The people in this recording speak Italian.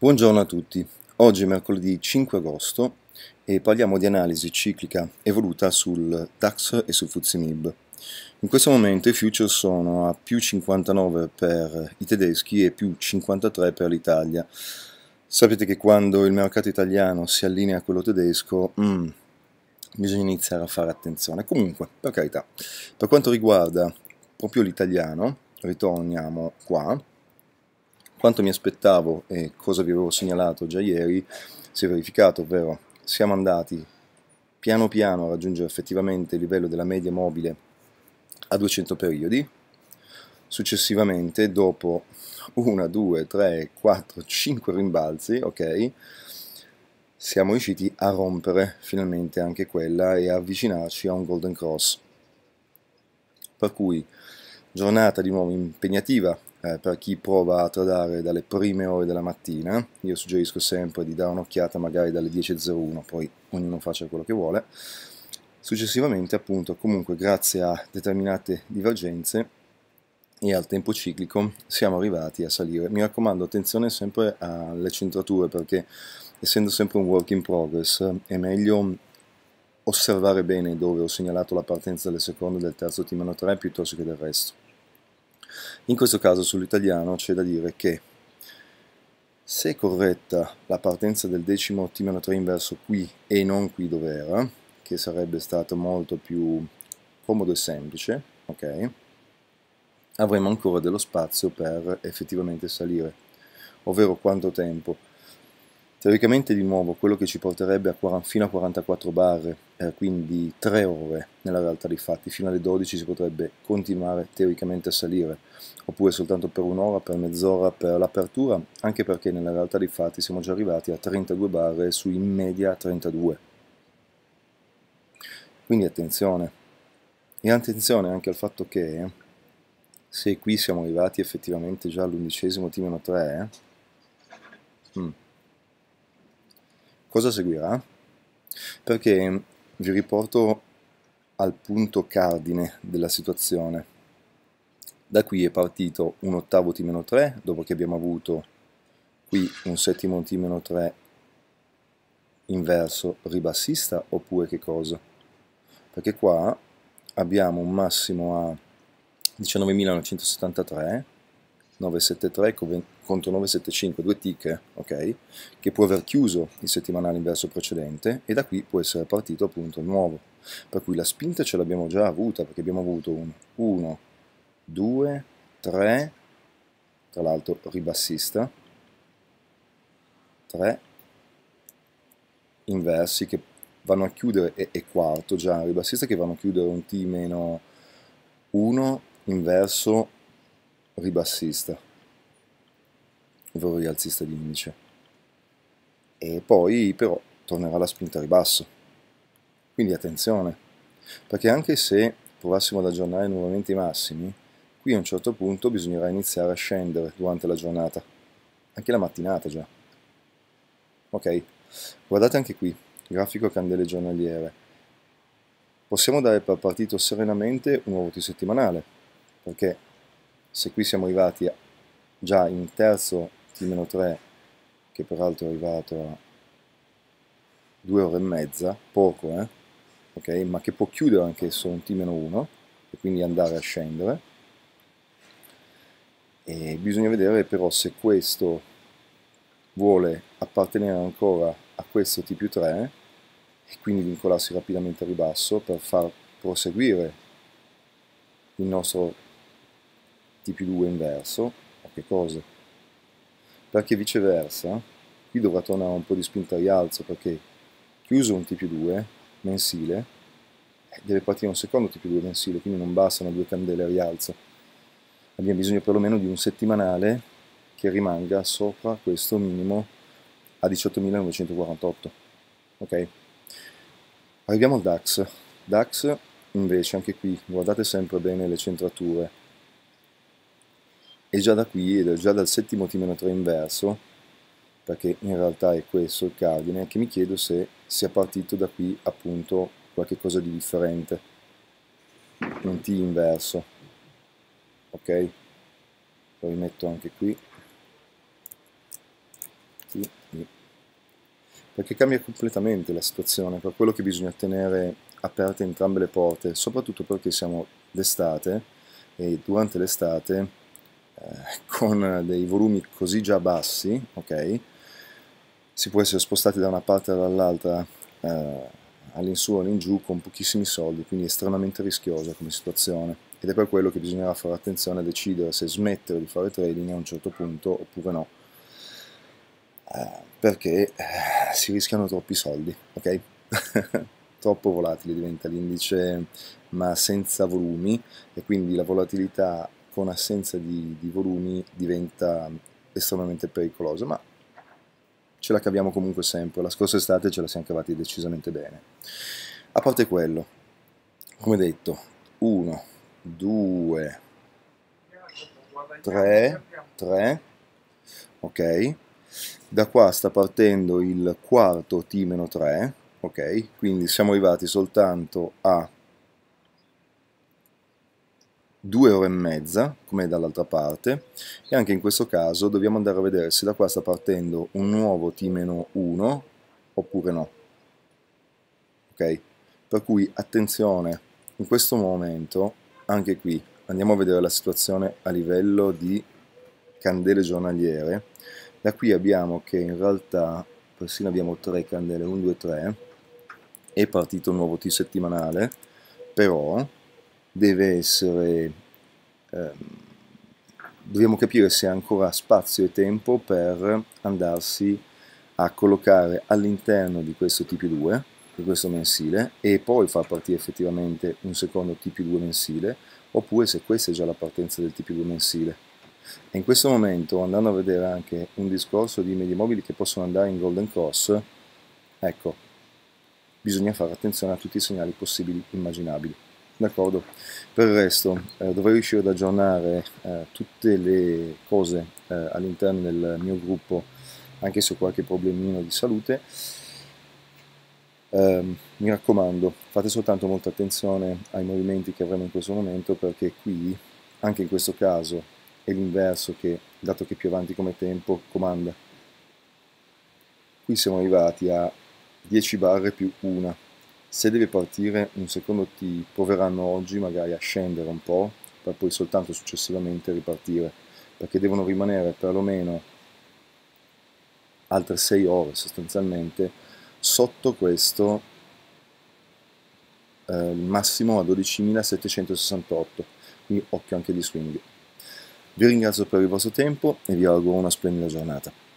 Buongiorno a tutti, oggi è mercoledì 5 agosto e parliamo di analisi ciclica evoluta sul DAX e sul FTSE MIB. In questo momento i futures sono a più 59 per i tedeschi e più 53 per l'Italia. Sapete che quando il mercato italiano si allinea a quello tedesco, bisogna iniziare a fare attenzione. Comunque, per carità, per quanto riguarda proprio l'italiano, ritorniamo qua. Quanto mi aspettavo e cosa vi avevo segnalato già ieri si è verificato, ovvero siamo andati piano piano a raggiungere effettivamente il livello della media mobile a 200 periodi. Successivamente, dopo 1, 2, 3, 4, 5 rimbalzi, ok, siamo riusciti a rompere finalmente anche quella e a avvicinarci a un golden cross. Per cui giornata di nuovo impegnativa per chi prova a tradare dalle prime ore della mattina. Io suggerisco sempre di dare un'occhiata magari dalle 10.01, poi ognuno faccia quello che vuole. Successivamente, appunto, comunque grazie a determinate divergenze e al tempo ciclico siamo arrivati a salire. Mi raccomando, attenzione sempre alle centrature, perché essendo sempre un work in progress è meglio osservare bene dove ho segnalato la partenza del secondo e del terzo T-3 piuttosto che del resto. In questo caso sull'italiano c'è da dire che se è corretta la partenza del decimo T-3 inverso qui e non qui dove era, che sarebbe stato molto più comodo e semplice, ok, avremo ancora dello spazio per effettivamente salire, ovvero quanto tempo? Teoricamente di nuovo quello che ci porterebbe fino a 44 barre, quindi 3 ore nella realtà dei fatti, fino alle 12 si potrebbe continuare teoricamente a salire, oppure soltanto per un'ora, per mezz'ora, per l'apertura, anche perché nella realtà dei fatti siamo già arrivati a 32 barre su in media 32. Quindi attenzione, e attenzione anche al fatto che se qui siamo arrivati effettivamente già all'11° T-3, cosa seguirà? Perché vi riporto al punto cardine della situazione. Da qui è partito un ottavo T-3, dopo che abbiamo avuto qui un settimo T-3 inverso ribassista, oppure che cosa? Perché qua abbiamo un massimo a 19.973, 973 contro 975, due tick, ok, che può aver chiuso il settimanale inverso precedente e da qui può essere partito appunto nuovo. Per cui la spinta ce l'abbiamo già avuta, perché abbiamo avuto un 1, 2, 3, tra l'altro ribassista, 3 inversi che vanno a chiudere, e quarto già ribassista che vanno a chiudere un T-1 inverso ribassista, ovvero rialzista di indice, e poi però tornerà la spinta a ribasso. Quindi attenzione, perché anche se provassimo ad aggiornare nuovamente i massimi, qui a un certo punto bisognerà iniziare a scendere durante la giornata, anche la mattinata già. Ok, guardate anche qui, grafico a candele giornaliere. Possiamo dare per partito serenamente un nuovo T settimanale, perché se qui siamo arrivati già in terzo T-3, che peraltro è arrivato a 2 ore e mezza, poco, ok, ma che può chiudere anche su un T-1 e quindi andare a scendere, e bisogna vedere però se questo vuole appartenere ancora a questo T più 3 e quindi vincolarsi rapidamente a ribasso per far proseguire il nostro T più 2 inverso, o che cosa? Perché viceversa qui dovrà tornare un po' di spinta a rialzo, perché chiuso un T più 2 mensile deve partire un secondo T più 2 mensile, quindi non bastano due candele a rialzo, abbiamo bisogno perlomeno di un settimanale che rimanga sopra questo minimo a 18.948, ok? Arriviamo al DAX. DAX invece anche qui guardate sempre bene le centrature, e già da qui, ed è già dal settimo T-3 inverso, perché in realtà è questo il cardine, che mi chiedo se sia partito da qui appunto qualche cosa di differente, un T inverso, ok? Lo rimetto anche qui, T perché cambia completamente la situazione, per quello che bisogna tenere aperte entrambe le porte, soprattutto perché siamo d'estate e durante l'estate con dei volumi così già bassi, ok, si può essere spostati da una parte all'altra all'insù o all'ingiù con pochissimi soldi, quindi è estremamente rischiosa come situazione ed è per quello che bisognerà fare attenzione a decidere se smettere di fare trading a un certo punto oppure no, perché si rischiano troppi soldi, ok? Troppo volatile diventa l'indice ma senza volumi e quindi la volatilità con assenza di volumi diventa estremamente pericolosa, ma ce la caviamo comunque sempre. La scorsa estate ce la siamo cavati decisamente bene. A parte quello, come detto, 1, 2, 3, ok? Da qua sta partendo il quarto T-3, ok? Quindi siamo arrivati soltanto a 2 ore e mezza, come dall'altra parte, e anche in questo caso dobbiamo andare a vedere se da qua sta partendo un nuovo T-1 oppure no. Ok? Per cui attenzione, in questo momento, anche qui, andiamo a vedere la situazione a livello di candele giornaliere. Da qui abbiamo che in realtà, persino abbiamo 3 candele, 1, 2, 3, è partito un nuovo T settimanale, però deve essere, dobbiamo capire se ha ancora spazio e tempo per andarsi a collocare all'interno di questo TP2, di questo mensile, e poi far partire effettivamente un secondo TP2 mensile, oppure se questa è già la partenza del TP2 mensile. E in questo momento, andando a vedere anche un discorso di medie mobili che possono andare in Golden Cross, ecco, bisogna fare attenzione a tutti i segnali possibili immaginabili. D'accordo? Per il resto dovrei riuscire ad aggiornare tutte le cose all'interno del mio gruppo, anche se ho qualche problemino di salute. Mi raccomando, fate soltanto molta attenzione ai movimenti che avremo in questo momento, perché qui, anche in questo caso, è l'inverso che, dato che più avanti come tempo, comanda. Qui siamo arrivati a 10 barre più una. Se deve partire un secondo T, proveranno oggi magari a scendere un po', per poi soltanto successivamente ripartire, perché devono rimanere perlomeno altre 6 ore sostanzialmente sotto questo massimo a 12.768, quindi occhio anche di swing. Vi ringrazio per il vostro tempo e vi auguro una splendida giornata.